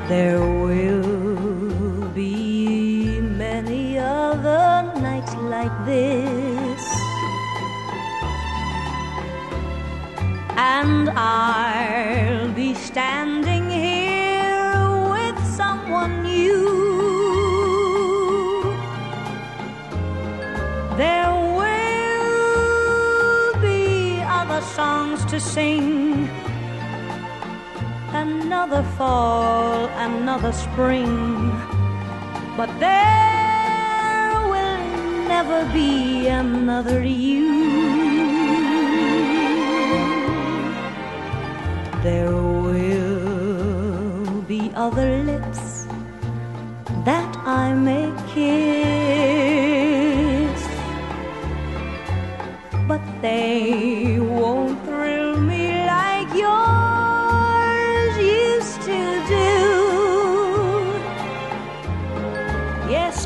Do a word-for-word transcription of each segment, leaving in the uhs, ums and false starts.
There will be many other nights like this, and I'll be standing here with someone new. There will be other songs to sing, another fall, another spring, but there will never be another you. There will be other lips that I may kiss, but they won't thrill me like yours used to do. Yes,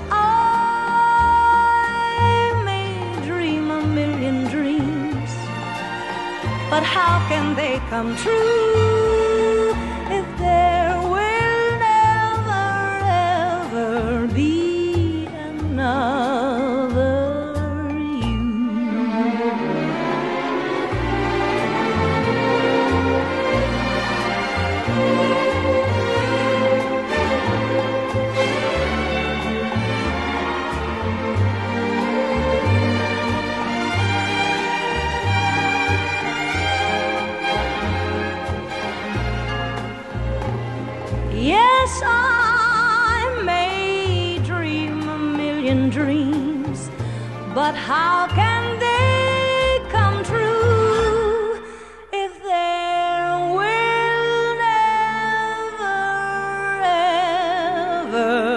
I may dream a million dreams, but how can they come true if there will never ever be another you? Yes, I may dream a million dreams, but how can they come true if there will never ever